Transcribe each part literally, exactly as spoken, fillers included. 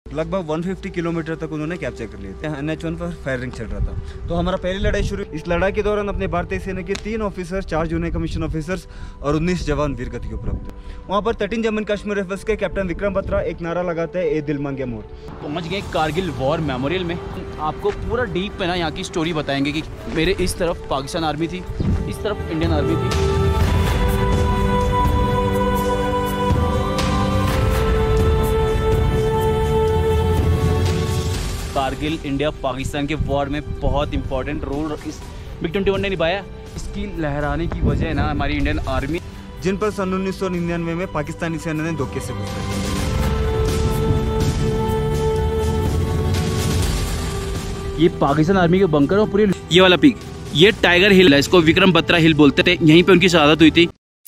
लगभग एक सौ पचास किलोमीटर तक उन्होंने कैप्चर कर लिए थे। एन एच वन पर फायरिंग चल रहा था। तो हमारा पहली लड़ाई शुरू। इस लड़ाई के दौरान अपने भारतीय सेना के तीन ऑफिसर्स, चार जूनियर कमीशन ऑफिसर्स और उन्नीस जवान वीरगति को प्राप्त हुए। वहाँ पर थर्टीन जम्मू कश्मीर राइफल्स के कैप्टन विक्रम बत्रा एक नारा लगाते हैं, ए दिल मांगे मोर। पहुँच गए कारगिल वॉर मेमोरियल में। आपको पूरा डीप में ना यहाँ की स्टोरी बताएंगे कि मेरे इस तरफ पाकिस्तान आर्मी थी, इस तरफ इंडियन आर्मी थी। कारगिल इंडिया पाकिस्तान के वॉर में बहुत इंपॉर्टेंट रोल इस मिग ट्वेंटी वन ने निभाया। इसकी लहराने की वजह है ना हमारी इंडियन आर्मी, जिन पर सन उन्नीस सौ निन्यानवे में पाकिस्तानी सेना ने धोखे से घुसा। ये पाकिस्तान आर्मी के बंकर और पूरे ये वाला पीक, ये टाइगर हिल है, इसको विक्रम बत्रा हिल बोलते थे। यहीं पे उनकी शहादत हुई थी।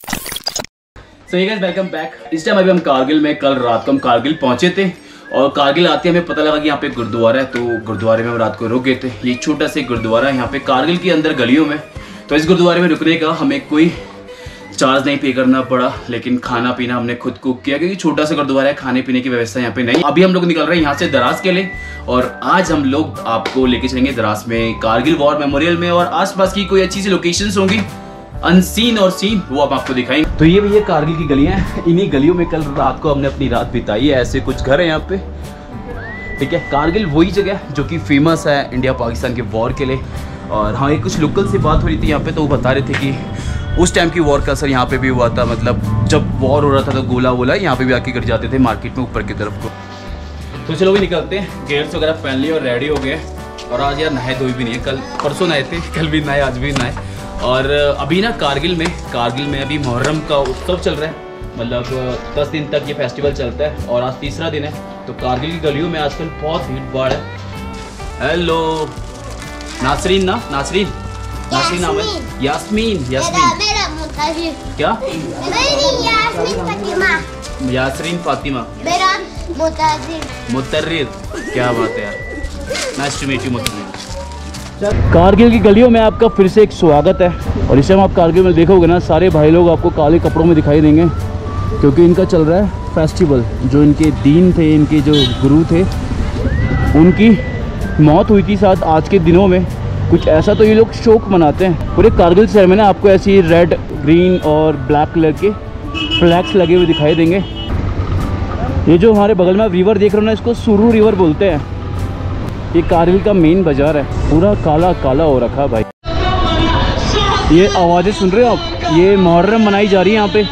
So hey guys, welcome back. इस टाइम अभी हम कारगिल में, कल रात को हम कारगिल पहुंचे थे और कारगिल आते हमें पता लगा कि यहाँ पे गुरुद्वारा है। तो गुरुद्वारे में हम रात को रुक गए थे। ये छोटा सा गुरुद्वारा है यहाँ पे कारगिल के अंदर गलियों में। तो इस गुरुद्वारे में रुकने का हमें कोई चार्ज नहीं पे करना पड़ा, लेकिन खाना पीना हमने खुद कुक किया क्योंकि छोटा सा गुरुद्वारा है, खाने पीने की व्यवस्था यहाँ पे नहीं। अभी हम लोग निकल रहे हैं यहाँ से दराज के लिए और आज हम लोग आपको लेके चलेंगे दराज में कारगिल वॉर मेमोरियल में और आसपास की कोई अच्छी सी लोकेशंस होंगी, अनसीन और सीन, वो आप आपको दिखाएंगे। तो ये भैया कारगिल की गलियां हैं। इन्हीं गलियों में कल रात को हमने अपनी रात बिताई है। ऐसे कुछ घर है यहाँ पे, ठीक है। कारगिल वही जगह जो कि फेमस है इंडिया पाकिस्तान के वॉर के लिए। और हाँ, एक कुछ लोकल से बात हो रही थी यहाँ पे, तो वो बता रहे थे कि उस टाइम की वॉर का असर यहाँ पे भी हुआ था। मतलब जब वॉर हो रहा था तो गोला वोला यहाँ पे भी आके गिर जाते थे मार्केट में ऊपर की तरफ को। तो चलो भी निकलते हैं। गेयर्स वगैरह पहन लिए और रेडी हो गए। और आज यार नहाए धोए भी नहीं है, कल परसों नहाए थे, कल भी नहाए, आज भी नहाए। और अभी ना कारगिल में कारगिल में अभी मुहर्रम का उत्सव चल रहा है। मतलब दस दिन तक ये फेस्टिवल चलता है और आज तीसरा दिन है। तो कारगिल की गलियों में आजकल बहुत भीड़ भाड़ है। हेलो नासरीन, ना नासरीन नासरीन नाम है, यास्मीन यास्मीन क्या यास्मीन फातिमा, यासरीन फातिमा, मेरा मुतर्रिर मुतर्रिर, क्या बात है यार, नाइस टू मीट यू मुतर्रिर। कारगिल की गलियों में आपका फिर से एक स्वागत है। और इस टाइम आप कारगिल में देखोगे ना, सारे भाई लोग आपको काले कपड़ों में दिखाई देंगे क्योंकि इनका चल रहा है फेस्टिवल। जो इनके दीन थे, इनके जो गुरु थे, उनकी मौत हुई थी साथ आज के दिनों में। कुछ ऐसा तो ये लोग शोक मनाते हैं। पूरे कारगिल शहर में ना आपको ऐसी रेड, ग्रीन और ब्लैक कलर के फ्लैग्स लगे हुए दिखाई देंगे। ये जो हमारे बगल में रिवर देख रहे हो ना, इसको सुरू रिवर बोलते हैं। ये कारगिल का मेन बाजार है, पूरा काला काला हो रखा है भाई। ये आवाज़ें सुन रहे हो आप, ये मुहर्रम मनाई जा रही है यहाँ पे।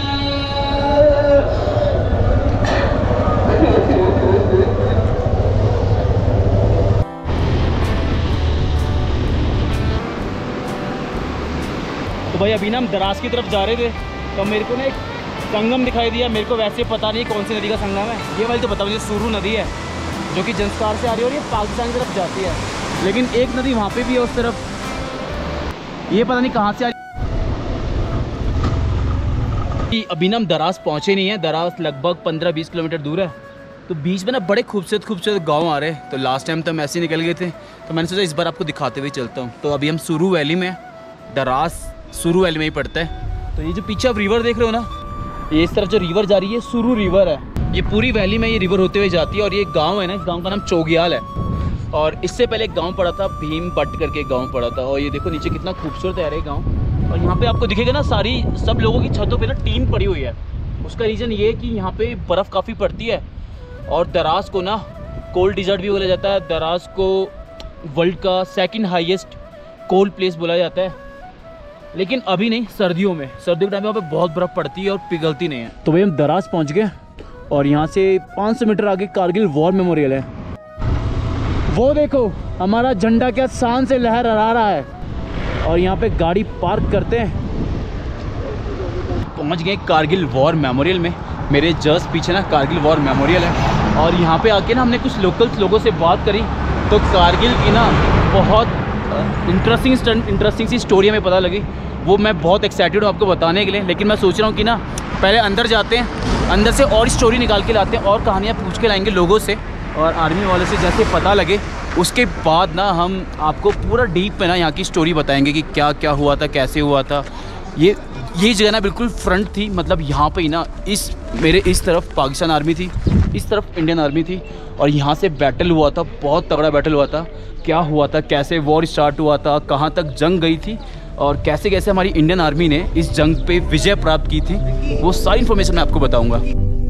तो भाई अभी ना हम दराज की तरफ जा रहे थे, तो मेरे को ना एक संगम दिखाई दिया। मेरे को वैसे पता नहीं कौन सी नदी का संगम है। ये वाली तो पता मुझे, सुरू नदी है जो कि जंस्कार से आ रही है और ये पाकिस्तान की तरफ जाती है। लेकिन एक नदी वहाँ पे भी है उस तरफ, ये पता नहीं कहाँ से आ रही। अभी ना हम दराज पहुँचे नहीं है। दराज लगभग पंद्रह बीस किलोमीटर दूर है। तो बीच में ना बड़े खूबसूरत खूबसूरत गांव आ रहे हैं। तो लास्ट टाइम तो हम ऐसे ही निकल गए थे, तो मैंने सोचा इस बार आपको दिखाते हुए चलता हूँ। तो अभी हम सुरू वैली में, दराज सुरू वैली में ही पड़ता है। तो ये जो पीछे आप रिवर देख रहे हो ना, ये इस तरफ जो रिवर जा रही है सुरू रिवर है। ये पूरी वैली में ये रिवर होते हुए जाती है। और ये गांव है ना, इस गांव का नाम चोगियाल है। और इससे पहले एक गांव पड़ा था, भीम बट करके गांव पड़ा था। और ये देखो नीचे कितना खूबसूरत है ये गांव। और यहाँ पे आपको दिखेगा ना, सारी सब लोगों की छतों पे ना टीन पड़ी हुई है। उसका रीज़न ये है कि यहाँ पे बर्फ़ काफ़ी पड़ती है। और दराज को ना कोल्ड डिजर्ट भी बोला जाता है। दराज को वर्ल्ड का सेकेंड हाईएस्ट कोल्ड प्लेस बोला जाता है। लेकिन अभी नहीं, सर्दियों में, सर्दियों के टाइम में यहाँ पे बहुत बर्फ़ पड़ती है और पिघलती नहीं है। तो भाई हम दराज पहुँच गए और यहाँ से पाँच सौ मीटर आगे कारगिल वॉर मेमोरियल है। वो देखो हमारा झंडा क्या शान से लहरा रहा है। और यहाँ पे गाड़ी पार्क करते हैं। पहुँच गए कारगिल वॉर मेमोरियल में। मेरे जस्ट पीछे ना कारगिल वॉर मेमोरियल है। और यहाँ पे आके ना हमने कुछ लोकल्स लोगों से बात करी, तो कारगिल की ना बहुत इंटरेस्टिंग इंटरेस्टिंग सी स्टोरी हमें पता लगी। वो मैं बहुत एक्साइटेड हूँ आपको बताने के लिए। लेकिन मैं सोच रहा हूँ कि ना पहले अंदर जाते हैं, अंदर से और स्टोरी निकाल के लाते हैं और कहानियाँ पूछ के लाएंगे लोगों से और आर्मी वाले से, जैसे पता लगे उसके बाद ना हम आपको पूरा डीप में ना यहाँ की स्टोरी बताएंगे कि क्या क्या हुआ था, कैसे हुआ था, ये ये जगह ना बिल्कुल फ्रंट थी, मतलब यहाँ पे ही ना इस मेरे इस तरफ पाकिस्तान आर्मी थी, इस तरफ इंडियन आर्मी थी, और यहाँ से बैटल हुआ था, बहुत तगड़ा बैटल हुआ था। क्या हुआ था, कैसे वॉर स्टार्ट हुआ था, कहाँ तक जंग गई थी और कैसे कैसे हमारी इंडियन आर्मी ने इस जंग पे विजय प्राप्त की थी, वो सारी इन्फॉर्मेशन मैं आपको बताऊँगा।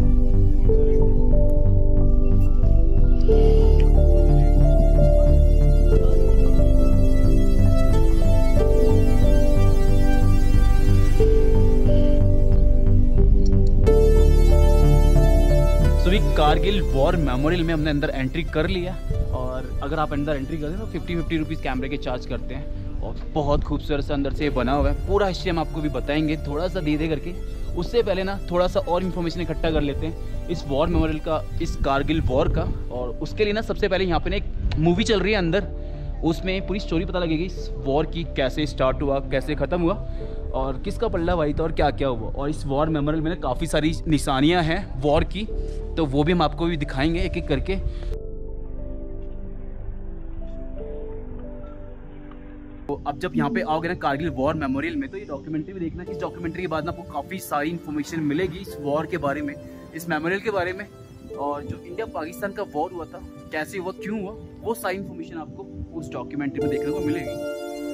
कारगिल वॉर मेमोरियल में हमने अंदर एंट्री कर लिया, और अगर आप अंदर एंट्री करते हैं तो फिफ्टी फिफ्टी रुपीज़ कैमरे के चार्ज करते हैं, और बहुत खूबसूरत सा अंदर से ये बना हुआ है। पूरा हिस्ट्री हम आपको भी बताएंगे थोड़ा सा धीरे करके। उससे पहले ना थोड़ा सा और इन्फॉर्मेशन इकट्ठा कर लेते हैं इस वॉर मेमोरियल का, इस कारगिल वॉर का। और उसके लिए ना सबसे पहले यहाँ पे ना एक मूवी चल रही है अंदर, उसमें पूरी स्टोरी पता लगेगी इस वॉर की, कैसे स्टार्ट हुआ, कैसे ख़त्म हुआ और किसका पल्ला भाई था और क्या क्या हुआ। और इस वॉर मेमोरियल में ना काफ़ी सारी निशानियाँ हैं वॉर की, तो वो भी हम आपको भी दिखाएंगे एक एक करके। तो अब जब यहाँ पे आओगे ना कारगिल वॉर मेमोरियल में, तो ये डॉक्यूमेंट्री भी देखना। इस डॉक्यूमेंट्री के बाद ना आपको काफ़ी सारी इन्फॉर्मेशन मिलेगी इस वॉर के बारे में, इस मेमोरियल के बारे में, और जो इंडिया पाकिस्तान का वॉर हुआ था, कैसे हुआ, क्यों हुआ, वो सारी इन्फॉर्मेशन आपको उस डॉक्यूमेंट्री में देखने को मिलेगी।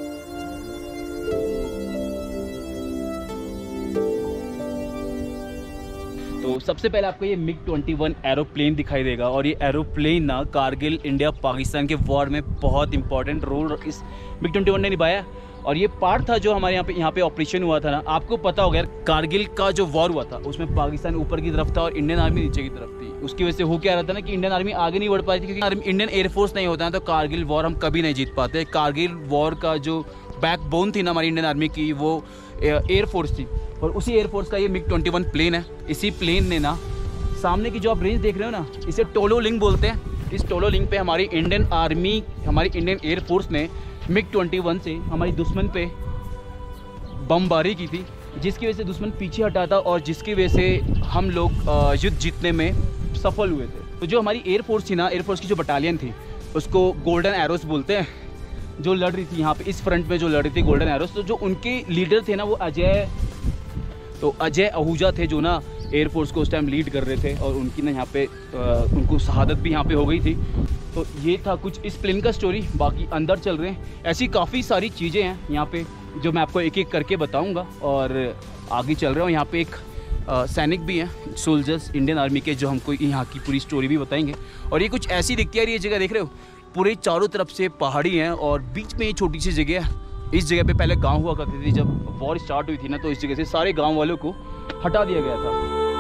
तो सबसे पहले आपको ये मिग ट्वेंटी वन एरोप्लेन दिखाई देगा, और ये एरोप्लेन ना कारगिल इंडिया पाकिस्तान के वॉर में बहुत इंपॉर्टेंट रोल इस मिग ट्वेंटी वन ने निभाया। और ये पार्ट था जो हमारे यहाँ पे यहाँ पे ऑपरेशन हुआ था ना। आपको पता होगा यार, कारगिल का जो वॉर हुआ था उसमें पाकिस्तान ऊपर की तरफ था और इंडियन आर्मी नीचे की तरफ थी। उसकी वजह से हो क्या रहा था ना कि इंडियन आर्मी आगे नहीं बढ़ पाई थी, क्योंकि इंडियन एयरफोर्स नहीं होता है तो कारगिल वॉर हम कभी नहीं जीत पाते। कारगिल वॉर का जो बैकबोन थी ना हमारी इंडियन आर्मी की, वो एयरफोर्स थी, और उसी एयरफोर्स का ये मिग ट्वेंटी वन प्लेन है। इसी प्लेन ने ना सामने की जो आप रेंज देख रहे हो ना, इसे टोलो लिंक बोलते हैं। इस टोलो लिंक पे हमारी इंडियन आर्मी, हमारी इंडियन एयरफोर्स ने मिग ट्वेंटी वन से हमारी दुश्मन पे बमबारी की थी, जिसकी वजह से दुश्मन पीछे हटा था और जिसकी वजह से हम लोग युद्ध जीतने में सफल हुए थे। तो जो हमारी एयरफोर्स थी ना, एयरफोर्स की जो बटालियन थी उसको गोल्डन एरोस बोलते हैं, जो लड़ रही थी यहाँ पे इस फ्रंट में, जो लड़ रही थी गोल्डन एरोस। तो जो उनके लीडर थे ना वो अजय तो अजय आहूजा थे, जो ना एयरफोर्स को उस टाइम लीड कर रहे थे, और उनकी ना यहाँ पे आ, उनको शहादत भी यहाँ पे हो गई थी। तो ये था कुछ इस प्लेन का स्टोरी। बाकी अंदर चल रहे हैं, ऐसी काफ़ी सारी चीज़ें हैं यहाँ पे जो मैं आपको एक एक करके बताऊँगा। और आगे चल रहे हो, यहाँ पे एक आ, सैनिक भी हैं, सोल्जर्स इंडियन आर्मी के, जो हमको यहाँ की पूरी स्टोरी भी बताएंगे। और ये कुछ ऐसी दिखती है, ये जगह देख रहे हो, पूरे चारों तरफ से पहाड़ी हैं और बीच में ये छोटी सी जगह है। इस जगह पे पहले गांव हुआ करती थी। जब वॉर स्टार्ट हुई थी ना, तो इस जगह से सारे गांव वालों को हटा दिया गया था।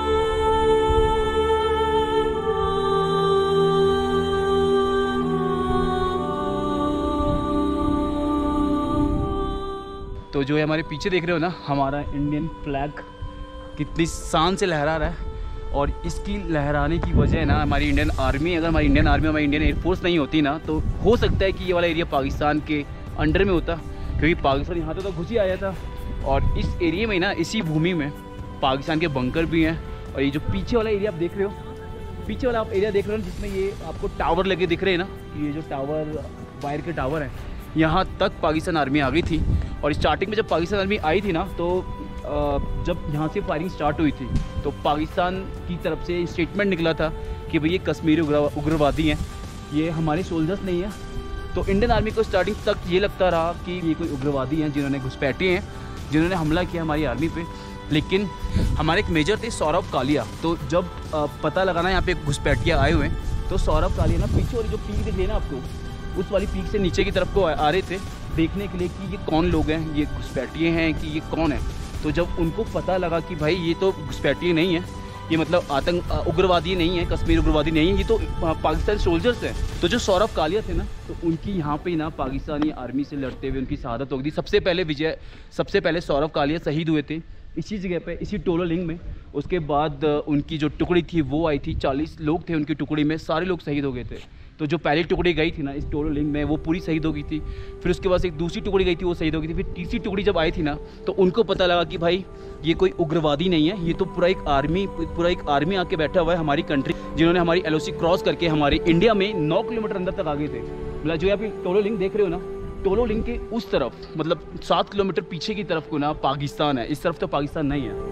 तो जो है हमारे पीछे देख रहे हो ना, हमारा इंडियन फ्लैग कितनी शान से लहरा रहा है, और इसकी लहराने की वजह ना हमारी इंडियन आर्मी, अगर हमारी इंडियन आर्मी, हमारी इंडियन एयरफोर्स नहीं होती ना, तो हो सकता है कि ये वाला एरिया पाकिस्तान के अंडर में होता, क्योंकि पाकिस्तान यहाँ तो घुस ही आया था। और इस एरिया में ना, इसी भूमि में पाकिस्तान के बंकर भी हैं। और ये जो पीछे वाला एरिया आप देख रहे हो, पीछे वाला आप एरिया देख रहे हो जिसमें ये आपको टावर लगे दिख रहे हैं ना, ये जो टावर, वायर के टावर हैं, यहाँ तक पाकिस्तान आर्मी आ गई थी। और स्टार्टिंग में जब पाकिस्तान आर्मी आई थी ना, तो जब यहाँ से फायरिंग स्टार्ट हुई थी, तो पाकिस्तान की तरफ से स्टेटमेंट निकला था कि भाई ये कश्मीरी उग्रवादी हैं, ये हमारे सोल्जर्स नहीं हैं। तो इंडियन आर्मी को स्टार्टिंग तक ये लगता रहा कि ये कोई उग्रवादी हैं, जिन्होंने घुसपैठे हैं, जिन्होंने हमला किया हमारी आर्मी पे। लेकिन हमारे एक मेजर थे सौरभ कालिया। तो जब पता लगाना यहाँ पे घुसपैठिया आए हुए हैं, तो सौरभ कालिया ना पीछे वाली जो पीक दिख रही है ना आपको, उस वाली पीक से नीचे की तरफ को आ रहे थे देखने के लिए कि ये कौन लोग हैं, ये घुसपैठिए हैं कि ये कौन है। तो जब उनको पता लगा कि भाई ये तो घुसपैठिए नहीं है, ये मतलब आतंक उग्रवादी नहीं है, कश्मीर उग्रवादी नहीं है, ये तो पाकिस्तान सोल्जर्स हैं। तो जो सौरभ कालिया थे ना, तो उनकी यहाँ पे ना पाकिस्तानी आर्मी से लड़ते हुए उनकी शहादत हो गई। सबसे पहले विजय सबसे पहले सौरभ कालिया शहीद हुए थे इसी जगह पे, इसी टोलो लिंक में। उसके बाद उनकी जो टुकड़ी थी वो आई थी, चालीस लोग थे उनकी टुकड़ी में, सारे लोग शहीद हो गए थे। तो जो पहली टुकड़ी गई थी ना इस टोलो लिंक में, वो पूरी शहीद हो गई थी। फिर उसके बाद एक दूसरी टुकड़ी गई थी, वो शहीद हो गई थी। फिर तीसरी टुकड़ी जब आई थी ना, तो उनको पता लगा कि भाई ये कोई उग्रवादी नहीं है, ये तो पूरा एक आर्मी पूरा एक आर्मी आके बैठा हुआ है हमारी कंट्री, जिन्होंने हमारी एल ओ सी क्रॉस करके हमारे इंडिया में नौ किलोमीटर अंदर तक आ गए थे। मतलब जो आप टोलो लिंक देख रहे हो ना, टोलो लिंक के उस तरफ, मतलब सात किलोमीटर पीछे की तरफ को ना पाकिस्तान है, इस तरफ तो पाकिस्तान नहीं है।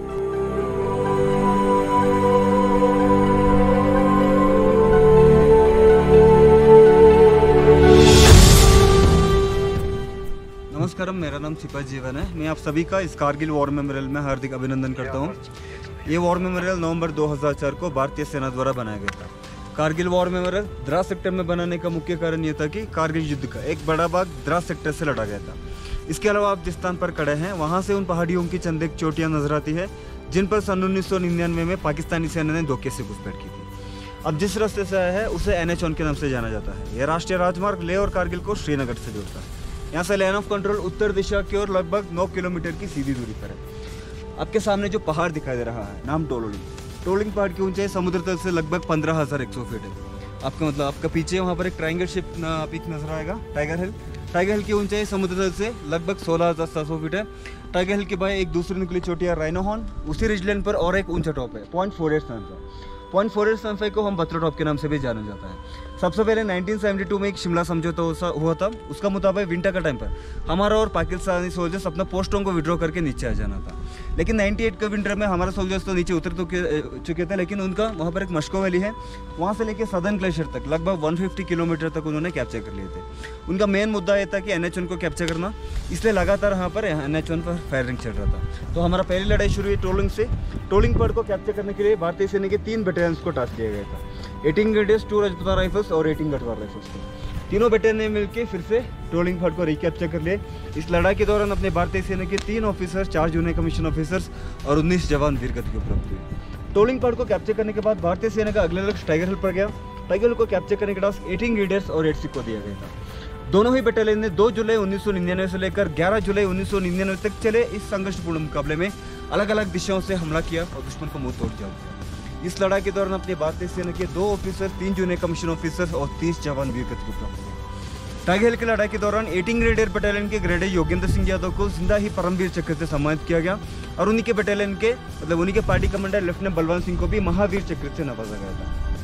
नमस्कारम, मेरा नाम सिपाही जीवन है। मैं आप सभी का इस कारगिल वॉर मेमोरियल में हार्दिक अभिनंदन करता हूँ। ये वॉर मेमोरियल नवंबर दो हज़ार चार को भारतीय सेना द्वारा बनाया गया था। Kargil war memorial Drass sector में बनाने का मुख्य कारण ये था कि कारगिल युद्ध का एक बड़ा भाग द्रास सेक्टर से लड़ा गया था। इसके अलावा आप जिस स्थान पर खड़े हैं वहाँ से उन पहाड़ियों की चंद एक चोटियाँ नजर आती है जिन पर सन उन्नीस सौ निन्यानवे में पाकिस्तानी सेना ने धोखे से घुसपैठ की थी। अब जिस रास्ते से आया है उसे एन एच वन के नाम से जाना जाता है। यह राष्ट्रीय राजमार्ग लेह और कारगिल को श्रीनगर से जोड़ता है। यहाँ से लाइन ऑफ कंट्रोल उत्तर दिशा की ओर लगभग नौ किलोमीटर की सीधी दूरी पर है। आपके सामने जो पहाड़ दिखाई दे रहा है नाम टोलोलिंग। टोलोलिंग पहाड़ की ऊंचाई समुद्र तल से लगभग पंद्रह हज़ार एक सौ फीट है। आपका मतलब आपका पीछे वहाँ पर एक ट्रायंगल शेप पीक नजर आएगा, टाइगर हिल। टाइगर हिल की ऊंचाई समुद्र तल से लगभग सोलह हज़ार सात सौ फीट है। टाइगर हिल के बाएं एक दूसरी निकली चोटी है राइनो हॉर्न। उसी रिजलैंड पर और एक ऊंचा टॉप है point four eight seven five. Point four eight seven five को हम बत्रा टॉप के नाम से भी जाना जाता है। सबसे पहले नाइनटीन सेवेंटी टू में एक शिमला समझौता हुआ था। उसका मुताबिक विंटर का टाइम पर हमारा और पाकिस्तानी सोल्जर्स अपना पोस्टों को विड्रॉ करके नीचे आ जाना था। लेकिन अट्ठानवे के विंटर में हमारे सोल्जर्स तो नीचे उतर चुके थे, लेकिन उनका वहाँ पर एक मस्को वैली है, वहाँ से लेकर सदर्न ग्लेशियर तक लगभग एक सौ पचास किलोमीटर तक उन्होंने कैप्चर कर लिए थे। उनका मेन मुद्दा ये था कि एन एच वन को कैप्चर करना, इसलिए लगातार यहाँ पर एन एच वन पर फायरिंग चल रहा था। तो हमारा पहली लड़ाई शुरू हुई टोलिंग से। टोलिंग पहाड़ को कैप्चर करने के लिए भारतीय सेना के तीन बटालियंस को टास्क दिया गया था, eighteen grenadiers, two Rajputana rifles और एटीन गढ़वाल राइफल्स को। तीनों बेटालियन ने मिलकर फिर से टोलिंग पहाड़ को रिकैप्चर कर लिए। इस लड़ाई के दौरान अपने भारतीय सेना के तीन ऑफिसर्स, चार जूनियर कमीशन ऑफिसर्स और उन्नीस जवान वीरगति को प्राप्त हुए। टोलिंग पहाड़ को कैप्चर करने के बाद भारतीय सेना का अगला लक्ष्य टाइगर हिल पर गया। टाइगर हिल को कैप्चर करने के टास्क एटीन ग्रेडियर्स और एट सिख को दिया गया था। दोनों ही बटालियन ने दो जुलाई उन्नीस सौ निन्यानवे से लेकर ग्यारह जुलाई उन्नीस सौ निन्यानवे तक चले इस संघर्षपूर्ण मुकाबले में अलग अलग दिशाओं से हमला किया और दुश्मन को मुंह तोड़ दिया। इस लड़ाई के दौरान अपने भारतीय सेना के दो ऑफिसर, तीन जूनियर कमीशन ऑफिसर्स और तीस जवान वीरगति को प्राप्त हुए। टाइगर हिल की लड़ाई के दौरान एटीन ग्रेडियर बटालियन के ग्रेडर योगेंद्र सिंह यादव को जिंदा ही परमवीर चक्र से सम्मानित किया गया और उन्हीं के बटालियन के मतलब उन्हीं के party commander lieutenant Balwant Singh को भी महावीर चक्र से नवाजा गया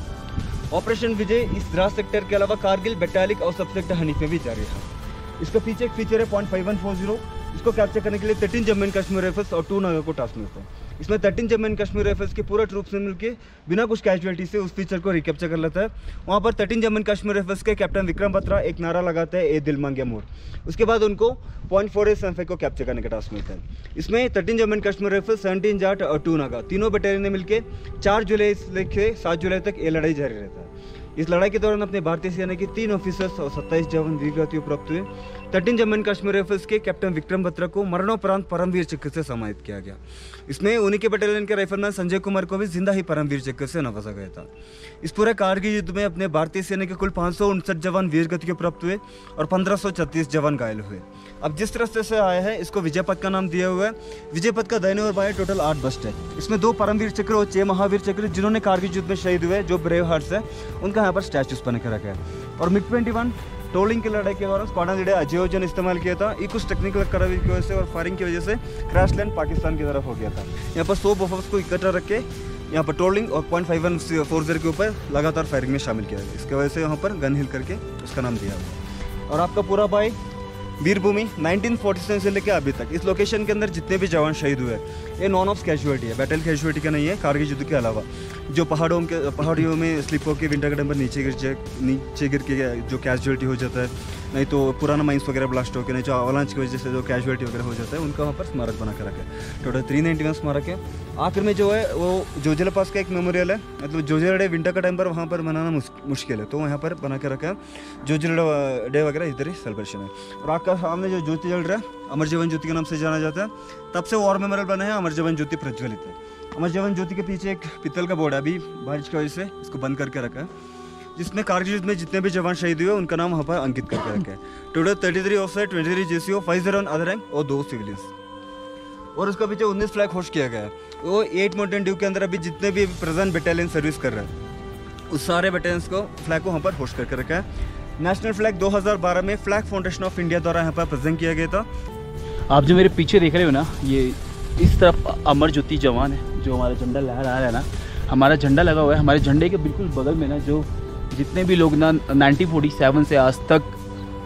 था। ऑपरेशन विजय इस द्रास सेक्टर के अलावा कारगिल, बैटालिक और सब सेक्टर हनीफ में भी जारी रहा। इसका पीछे एक फीचर है point five one four zero. इसको कैप्चर करने के लिए तेरह जम्मू एंड कश्मीर राइफल्स और टू नागा को टास्क मिलता है। इसमें तेरह जम्मू एंड कश्मीर राइफल्स के पूरा ट्रूप्स ने मिलकर बिना कुछ कैजुअलिटी से उस फीचर को रिकैप्चर कर लेता है। वहाँ पर तेरह जम्मू एंड कश्मीर राइफल्स के कैप्टन विक्रम बत्रा एक नारा लगाते हैं, ए दिल मांगे मोर। उसके बाद उनको point four eight seven five को कैप्चर करने का टास्क मिलता है। इसमें तेरह Jammu and Kashmir rifles, seventeen Jat और टू नागा तीनों बटालियन ने मिलकर चार जुलाई से लेकर सात जुलाई तक ये लड़ाई जारी रहता है। इस लड़ाई के दौरान अपने भारतीय सेना के तीन ऑफिसर्स और सत्ताईस जवान वीरगति को प्राप्त हुए। तेरह जम्मू एंड कश्मीर राइफल्स के कैप्टन विक्रम बत्रा को मरणोपरांत परमवीर चक्र से सम्मानित किया गया। इसमें उन्हीं के बटालियन के राइफलमैन संजय कुमार को भी जिंदा ही परमवीर चक्र से नवाजा गया था। इस पूरे कारगिल युद्ध में अपने भारतीय सेना के कुल पाँच सौ उनसठ जवान वीरगति को प्राप्त हुए और पंद्रह सौ छत्तीस जवान घायल हुए। अब जिस रास्ते से आया है इसको विजय पथ का नाम दिया हुआ है। विजय पथ का दाहिने और बाएं टोटल आठ बस्ट है। इसमें दो परमवीर चक्र और छह महावीर चक्र जिन्होंने कारगिल युद्ध में शहीद हुए, जो ब्रेव हार्ट्स है, उनका यहाँ पर स्टैचूज बना के रखा है। और मिग ट्वेंटी वन टोलिंग की लड़ाई के दौरान स्क्वाड्रन लीडर अजय ने इस्तेमाल किया था। ये कुछ टेक्निकल खराबी की वजह से और फायरिंग की वजह से क्रैश लैंड पाकिस्तान की तरफ हो गया था। यहाँ पर सौ बफर्स को इकट्ठा रख के यहाँ पर टोलिंग और point five one four zero के ऊपर लगातार फायरिंग में शामिल किया गया। इसकी वजह से यहाँ पर गन हिल करके उसका नाम दिया हुआ। और आपका पूरा बाई वीरभूमि नाइनटीन फोर्टी सेवन से लेकर अभी तक इस लोकेशन के अंदर जितने भी जवान शहीद हुए ये नॉन ऑफ कैजुअलिटी है, बैटल कैजुअलिटी का नहीं है। कारगिल युद्ध के अलावा जो पहाड़ों के पहाड़ियों में स्लिप होकर विंटर के टाइम पर नीचे गिर नीचे गिर के जो कैजुअलिटी हो जाता है, नहीं तो पुराना माइंस वगैरह ब्लास्ट होकर, नहीं जो अवलांच की वजह से जो कैजुअलिटी वगैरह हो जाता है, उनका वहाँ पर स्मारक बना कर रखा है। टोटल थ्री नाइन्टी वन स्मारक है। आखिर में जो है वो जोजिला पास का एक मेमोरियल है, मतलब जोजिला डे विंटर का टाइम पर वहाँ पर मनाना मुश्किल है, तो यहाँ पर बना के रखा है। जोजिला डे वगैरह इधर ही सेलिब्रेशन है। और आपका सामने जो ज्योति जल रहा है अमर जवान ज्योति के नाम से जाना जाता है। तब से वॉर मेमोरियल बना है, अमर जवान ज्योति प्रज्वलित है। अमर जवान ज्योति के पीछे एक पित्तल का बोर्ड है, अभी बारिश की वजह से इसको बंद करके रखा है, जिसमें कारगिल युद्ध में जितने भी जवान शहीद हुए उनका नाम वहाँ पर अंकित करके रखा है। Total thirty three officer, twenty three JCO, five zero other rank और दो सिविलियंस। और उसका पीछे उन्नीस फ्लैग होस्ट किया गया है। वो एट माउंटेन ड्यू के अंदर अभी जितने भी प्रेजेंट बटालियन सर्विस कर रहे हैं उस सारे बटालियंस को फ्लैग को वहाँ पर होस्ट करके रखा है। नेशनल फ्लैग दो हज़ार बारह में फ्लैग फाउंडेशन ऑफ इंडिया द्वारा यहाँ पर प्रेजेंट किया गया था। आप जो मेरे पीछे देख रहे हो ना, ये इस तरफ अमर ज्योति जवान है, जो हमारा झंडा लहरा रहा है ना, हमारा झंडा लगा हुआ है। हमारे झंडे के बिल्कुल बगल में ना जो जितने भी लोग ना नाइनटीन फोर्टी सेवन से आज तक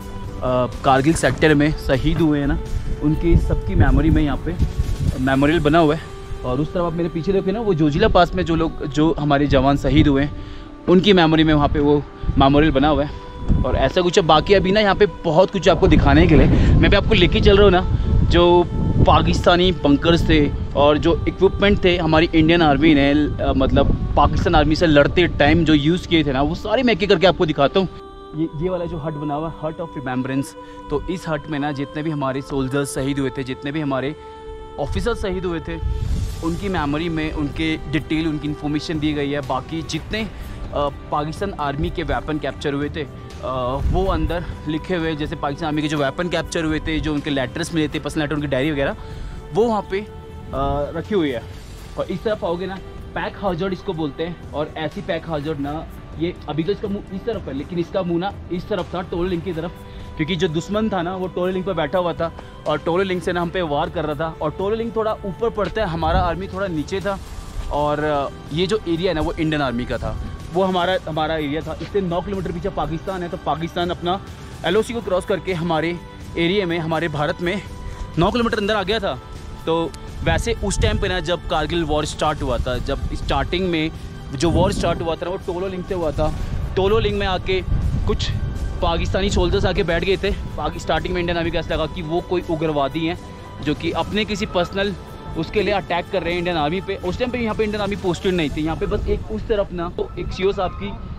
कारगिल सेक्टर में शहीद हुए हैं ना, उनकी सबकी मेमोरी में यहाँ पे मेमोरियल बना हुआ है। और उस तरफ आप मेरे पीछे देखिए ना, वो जोजिला पास में जो लोग जो हमारे जवान शहीद हुए हैं उनकी मेमोरी में वहाँ पे वो मेमोरियल बना हुआ है। और ऐसा कुछ है। बाकी अभी ना यहाँ पे बहुत कुछ आपको दिखाने के लिए मैं भी आपको लेके चल रहा हूँ ना, जो पाकिस्तानी बंकर्स थे और जो इक्विपमेंट थे हमारी इंडियन आर्मी ने आ, मतलब पाकिस्तान आर्मी से लड़ते टाइम जो यूज़ किए थे ना, वो सारे मैं एक करके आपको दिखाता हूँ। ये ये वाला जो हट बना हुआ है, हट ऑफ रिमेम्बरेंस। तो इस हट में ना जितने भी हमारे सोल्जर्स शहीद हुए थे, जितने भी हमारे ऑफिसर शहीद हुए थे, उनकी मेमोरी में उनके डिटेल उनकी इन्फॉर्मेशन दी गई है। बाकी जितने आ, पाकिस्तान आर्मी के वेपन कैप्चर हुए थे आ, वो अंदर लिखे हुए, जैसे पाकिस्तान आर्मी के जो वेपन कैप्चर हुए थे, जो उनके लेटर्स मिले थे, पर्सनल लेटर, उनकी डायरी वगैरह, वो वहाँ पे आ, रखी हुई है। और इस तरफ आओगे ना, पैक हाजर्ड इसको बोलते हैं। और ऐसी पैक हाजर्ड ना, ये अभी तो इसका मुंह इस तरफ है, लेकिन इसका मुंह ना इस तरफ था, टोलो लिंक की तरफ, क्योंकि जो दुश्मन था ना वो टोलो लिंक पर बैठा हुआ था और टोलो लिंक से ना हम पे वार कर रहा था। और टोलो लिंक थोड़ा ऊपर पड़ता है, हमारा आर्मी थोड़ा नीचे था। और ये जो एरिया है ना वो इंडियन आर्मी का था, वो हमारा हमारा एरिया था। इससे नौ किलोमीटर पीछे पाकिस्तान है। तो पाकिस्तान अपना एल ओ सी को क्रॉस करके हमारे एरिया में, हमारे भारत में नौ किलोमीटर अंदर आ गया था। तो वैसे उस टाइम पे ना जब कारगिल वॉर स्टार्ट हुआ था, जब स्टार्टिंग में जो वॉर स्टार्ट हुआ था ना वो टोलो लिंक से हुआ था। टोलो लिंक में आके कुछ पाकिस्तानी सोल्जर्स आके बैठ गए थे। स्टार्टिंग में इंडियन आर्मी को ऐसा लगा कि वो कोई उग्रवादी हैं जो कि अपने किसी पर्सनल उसके लिए अटैक कर रहे हैं इंडियन आर्मी पे। उस टाइम पे यहाँ पे इंडियन आर्मी पोस्टेड नहीं थी, यहाँ पे बस एक उस तरफ ना तो एक सीओ साहब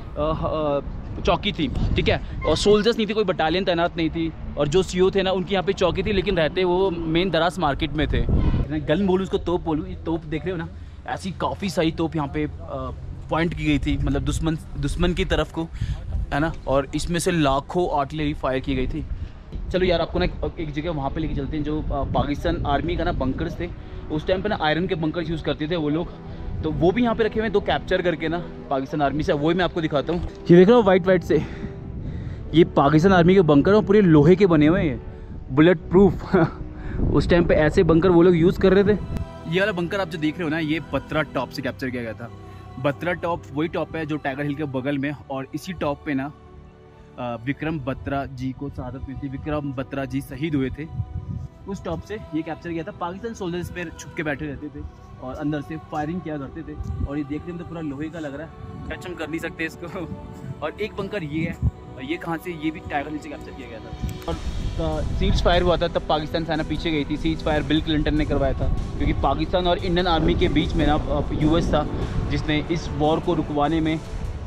की चौकी थी, ठीक है, और सोल्जर्स नहीं थे, कोई बटालियन तैनात नहीं थी। और जो सीओ थे ना उनकी यहाँ पे चौकी थी, लेकिन रहते वो मेन दराज मार्केट में थे। गन बोलूँ उसको, तोप बोलूँ, ये तोप देख रहे हो ना, ऐसी काफ़ी सारी तोप यहाँ पे पॉइंट की गई थी, मतलब दुश्मन दुश्मन की तरफ को, है ना। और इसमें से लाखों आर्टिलरी फायर की गई थी। चलो यार आपको ना एक जगह वहाँ पे लेके चलते हैं, जो पाकिस्तान आर्मी का ना बंकर्स थे। उस टाइम पे ना आयरन के बंकर्स यूज़ करते थे वो लोग, तो वो भी यहाँ पे रखे हुए हैं, दो कैप्चर करके ना पाकिस्तान आर्मी से। वो ही मैं आपको दिखाता हूँ। ये देख रहे हो वाइट वाइट से, ये पाकिस्तान आर्मी के बंकर और पूरे लोहे के बने हुए हैं, बुलेट प्रूफ। उस टाइम पे ऐसे बंकर वो लोग यूज़ कर रहे थे। ये वाला बंकर आप जो देख रहे हो ना, ये बत्रा टॉप से कैप्चर किया गया था। बत्रा टॉप वही टॉप है जो टाइगर हिल के बगल में, और इसी टॉप पे ना विक्रम बत्रा जी को शहादत मिली थी। विक्रम बत्रा जी शहीद हुए थे, उस टॉप से ये कैप्चर किया था। पाकिस्तान सोल्जर्स पे छुप के बैठे रहते थे और अंदर से फायरिंग किया करते थे। और ये देखने में तो पूरा लोहे का लग रहा है, टच हम कर नहीं सकते इसको। और एक बंकर ये है, और ये कहाँ से, ये भी टाइगर हिल से कैप्चर किया गया था। और सीज फायर हुआ था तब पाकिस्तान सेना पीछे गई थी। सीज फायर बिल क्लिंटन ने करवाया था, क्योंकि पाकिस्तान और इंडियन आर्मी के बीच में ना यूएस था जिसने इस वॉर को रुकवाने में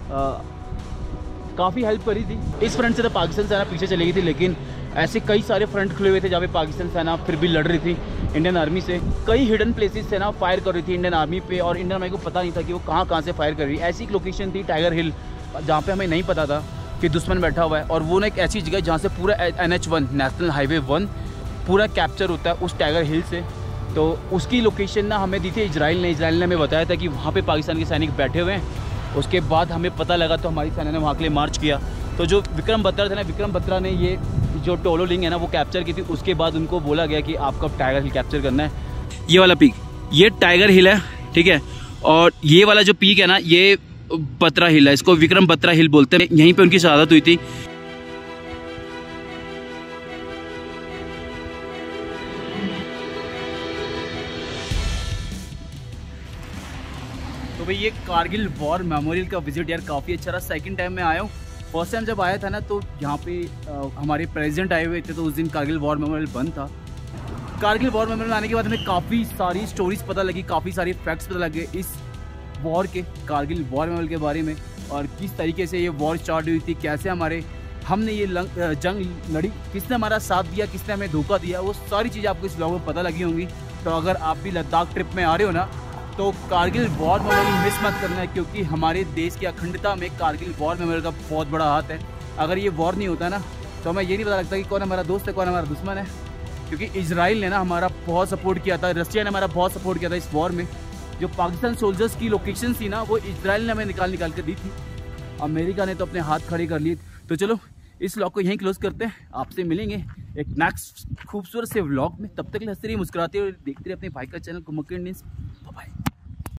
काफ़ी हेल्प करी थी। इस फ्रंट से तो पाकिस्तान सेना पीछे चली गई थी, लेकिन ऐसे कई सारे फ्रंट खुले हुए थे जहाँ पे पाकिस्तान सेना फिर भी लड़ रही थी इंडियन आर्मी से। कई हिडन प्लेसेस से ना फायर कर रही थी इंडियन आर्मी पे, और इंडियन आर्मी को पता नहीं था कि वो कहाँ कहाँ से फायर कर रही है। ऐसी एक लोकेशन थी टाइगर हिल, जहाँ पे हमें नहीं पता था कि दुश्मन बैठा हुआ है। और वो ना एक ऐसी जगह जहाँ से पूरा N H one national highway one पूरा कैप्चर होता है उस टाइगर हिल से। तो उसकी लोकेशन ना हमें दी थी इजराइल ने। इजराइल ने हमें बताया था कि वहाँ पर पाकिस्तान के सैनिक बैठे हुए हैं। उसके बाद हमें पता लगा तो हमारी सेना ने वहाँ के लिए मार्च किया। तो जो विक्रम बत्रा थे ना, विक्रम बत्रा ने ये जो टोलो लिंक है ना वो कैप्चर की थी। उसके बाद उनको बोला गया कि आपको टाइगर हिल कैप्चर करना है। ये वाला पीक, ये टाइगर हिल है, ठीक है। और ये वाला जो पीक है ना, ये बत्रा हिल है, इसको विक्रम बत्रा हिल बोलते हैं। यहीं पे उनकी शहादत हुई थी। तो भाई ये कारगिल वॉर मेमोरियल का विजिट यार काफ़ी अच्छा रहा। सेकंड टाइम मैं आया हूँ। फर्स्ट टाइम जब आया था ना तो यहाँ पे आ, हमारे प्रेसिडेंट आए हुए थे, तो उस दिन कारगिल वॉर मेमोरियल बंद था। कारगिल वॉर मेमोरियल आने के बाद हमें काफ़ी सारी स्टोरीज पता लगी, काफ़ी सारे फैक्ट्स पता लगे इस वॉर के, कारगिल वॉर मेमोरियल के बारे में, और किस तरीके से ये वॉर स्टार्ट हुई थी, कैसे हमारे हमने ये जंग लड़ी, किसने हमारा साथ दिया, किसने हमें धोखा दिया, वो सारी चीज़ें आपको इस ब्लॉग में पता लगी होंगी। तो अगर आप भी लद्दाख ट्रिप में आ रहे हो ना, तो कारगिल वॉर मेमोरियल मिस मत करना है, क्योंकि हमारे देश की अखंडता में कारगिल वॉर मेमोरियल का बहुत बड़ा हाथ है। अगर ये वॉर नहीं होता ना तो हमें ये नहीं पता लगता कि कौन हमारा दोस्त है, कौन हमारा दुश्मन है। क्योंकि इजराइल ने ना हमारा बहुत सपोर्ट किया था, रशिया ने हमारा बहुत सपोर्ट किया था इस वॉर में। जो पाकिस्तान सोल्जर्स की लोकेशन थी ना, वो इजराइल ने हमें निकाल निकाल कर दी थी। अमेरिका ने तो अपने हाथ खड़े कर लिए। तो चलो इस व्लॉग को यहीं क्लोज करते हैं, आपसे मिलेंगे एक नेक्स्ट खूबसूरत से व्लॉग में। तब तक हंसते रहिए, मुस्कुराते हुए देखते रहिए अपने भाई का चैनल कुम्मक्कड़ न्यूज़। बाय।